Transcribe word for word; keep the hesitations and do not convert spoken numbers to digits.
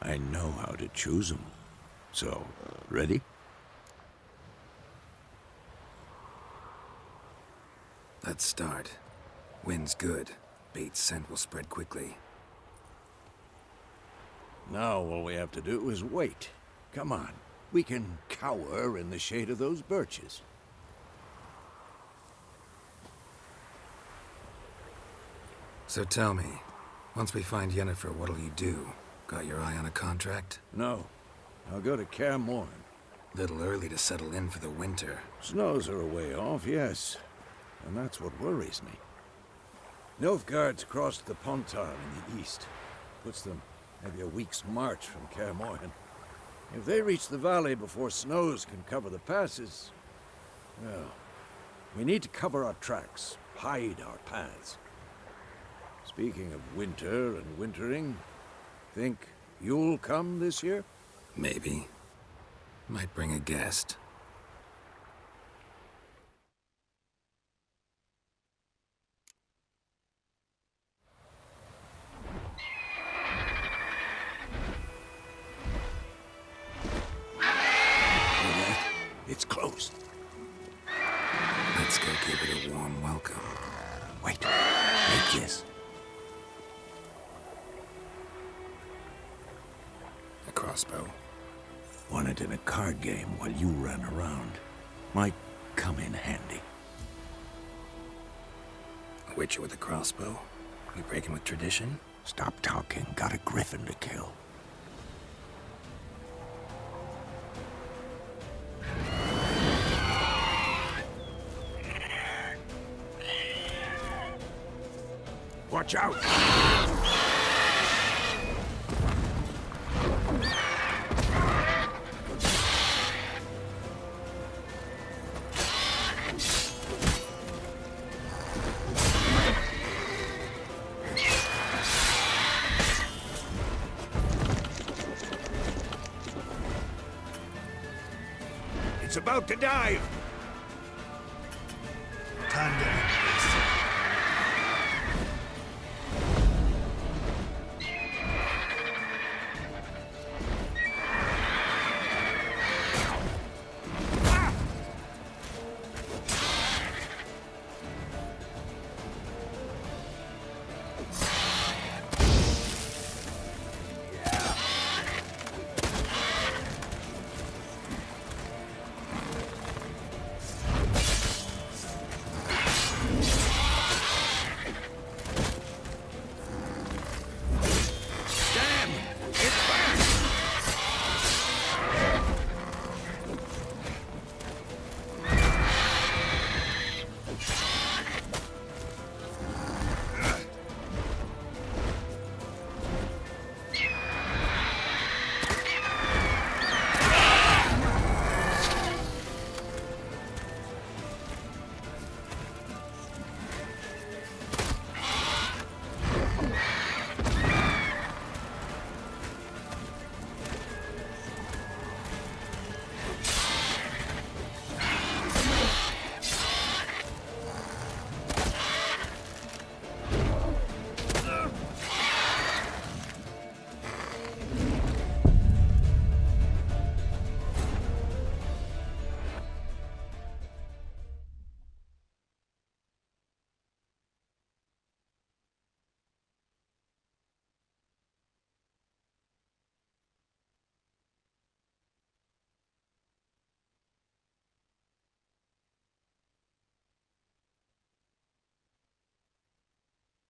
I know how to choose them. So, ready? Let's start. Wind's good. Bait's scent will spread quickly. Now all we have to do is wait. Come on. We can cower in the shade of those birches. So tell me, once we find Yennefer, what'll you do? Got your eye on a contract? No. I'll go to Kaer Morhen. Little early to settle in for the winter. Snows are a way off, yes. And that's what worries me. Nilfgaard's crossed the Pontar in the east. Puts them maybe a week's march from Kaer Morhen. If they reach the valley before snows can cover the passes, well, we need to cover our tracks, hide our paths. Speaking of winter and wintering, think you'll come this year? Maybe. Might bring a guest. It's closed. Let's go give it a warm welcome. Wait, make this. A crossbow. Won it in a card game while you ran around. Might come in handy. A witcher with a crossbow? We breaking with tradition? Stop talking. Got a griffin to kill. Watch out! It's about to dive! Time to